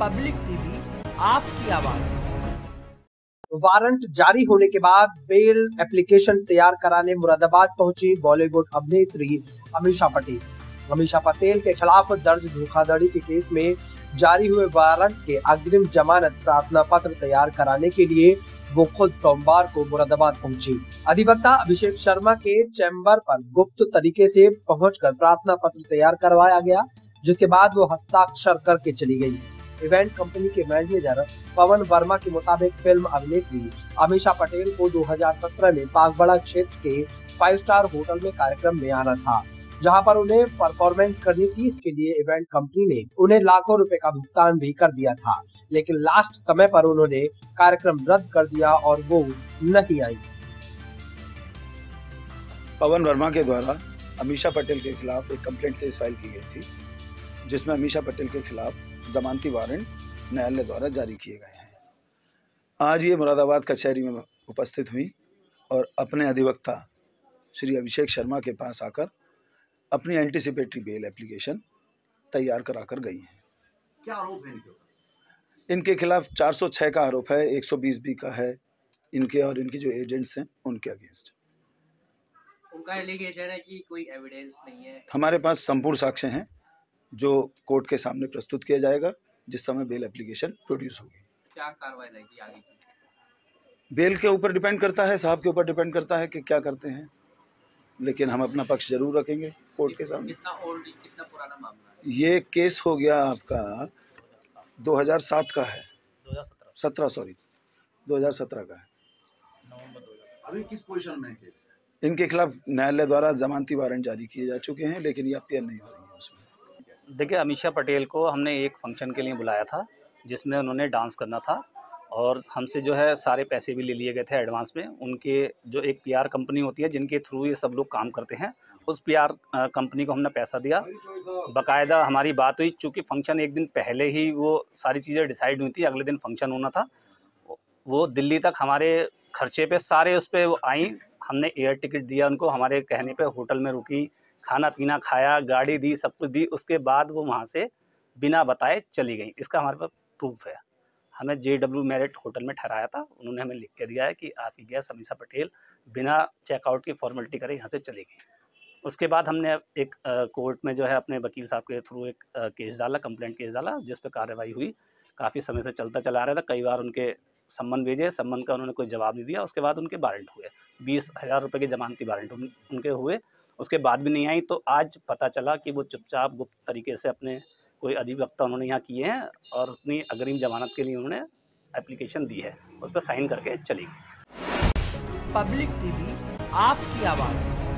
Public TV, आपकी आवाज। Warrant जारी होने के बाद बेल एप्लीकेशन तैयार कराने मुरादाबाद पहुंची बॉलीवुड अभिनेत्री अमीषा पटेल। अमीषा पटेल के खिलाफ दर्ज धोखाधड़ी के केस में जारी हुए वारंट के अग्रिम जमानत प्रार्थना पत्र तैयार कराने के लिए वो खुद सोमवार को मुरादाबाद पहुंची। अधिवक्ता अभिषेक शर्मा के चैम्बर पर गुप्त तरीके से पहुंचकर प्रार्थना पत्र तैयार करवाया गया, जिसके बाद वो हस्ताक्षर करके चली गई। इवेंट कंपनी के मैनेजर पवन वर्मा के मुताबिक फिल्म अभिनेत्री अमीषा पटेल को 2017 में पागबड़ा क्षेत्र के 5 स्टार होटल में कार्यक्रम में आना था, जहां पर उन्हें परफॉर्मेंस करनी थी। इसके लिए इवेंट कंपनी ने उन्हें लाखों रुपए का भुगतान भी कर दिया था, लेकिन लास्ट समय पर उन्होंने कार्यक्रम रद्द कर दिया और वो नहीं आई। पवन वर्मा के द्वारा अमीषा पटेल के खिलाफ एक कंप्लेंट केस फाइल की गई थी, जिसमें अमीषा पटेल के खिलाफ जमानती वारंट न्यायालय द्वारा जारी किए गए हैं। आज ये मुरादाबाद कचहरी में उपस्थित हुई और अपने अधिवक्ता श्री अभिषेक शर्मा के पास आकर अपनी एंटीसिपेटरी बेल एप्लीकेशन तैयार कराकर गई हैं। क्या आरोप है इनके खिलाफ 406 का आरोप है, 120B का है इनके और इनके जो एजेंट्स हैं उनके अगेंस्ट। उनका एलिगेशन है कि कोई एविडेंस नहीं है। हमारे पास संपूर्ण साक्ष्य हैं जो कोर्ट के सामने प्रस्तुत किया जाएगा जिस समय बेल एप्लीकेशन प्रोड्यूस होगी। क्या कार्रवाई रहेगी आगे की? बेल के ऊपर डिपेंड करता है, साहब के ऊपर डिपेंड करता है कि क्या करते हैं, लेकिन हम अपना पक्ष जरूर रखेंगे कोर्ट के सामने। कितना पुराना मामला है? ये केस हो गया आपका 2007 का है, 2017 का है। अभी किस पोजीशन में है केस? इनके खिलाफ न्यायालय द्वारा जमानती वारंट जारी किए जा चुके हैं, लेकिन ये अपील नहीं हो रही है उसमें। देखिए, अमीषा पटेल को हमने एक फंक्शन के लिए बुलाया था जिसमें उन्होंने डांस करना था और हमसे जो है सारे पैसे भी ले लिए गए थे एडवांस में। उनके जो एक पीआर कंपनी होती है जिनके थ्रू ये सब लोग काम करते हैं, उस पीआर कंपनी को हमने पैसा दिया। बाकायदा हमारी बात हुई, चूँकि फंक्शन एक दिन पहले ही वो सारी चीज़ें डिसाइड हुई थी, अगले दिन फंक्शन होना था। वो दिल्ली तक हमारे खर्चे पे सारे उस पर आई। हमने एयर टिकट दिया उनको, हमारे कहने पे होटल में रुकी, खाना पीना खाया, गाड़ी दी, सब कुछ दी। उसके बाद वो वहाँ से बिना बताए चली गई। इसका हमारे पास प्रूफ है। हमें JW मेरिट होटल में ठहराया था, उन्होंने हमें लिख के दिया है कि आप ही गेस्ट अमीषा पटेल बिना चेकआउट की फॉर्मेलिटी करे यहाँ से चली गई। उसके बाद हमने एक कोर्ट में जो है अपने वकील साहब के थ्रू एक केस डाला, कंप्लेंट केस डाला, जिस पर कार्रवाई हुई। काफ़ी समय से चलता चला रहा था, कई बार उनके सम्मन भेजे, सम्मन का उन्होंने कोई जवाब नहीं दिया। उसके बाद उनके वारंट हुए, 20,000 रुपये के जमानती वारंट उनके हुए, उसके बाद भी नहीं आई। तो आज पता चला कि वो चुपचाप गुप्त तरीके से अपने कोई अधिवक्ता उन्होंने यहाँ किए हैं और अपनी अग्रिम जमानत के लिए उन्होंने एप्लीकेशन दी है, उस पर साइन करके चली गई। पब्लिक टीवी, आपकी आवाज।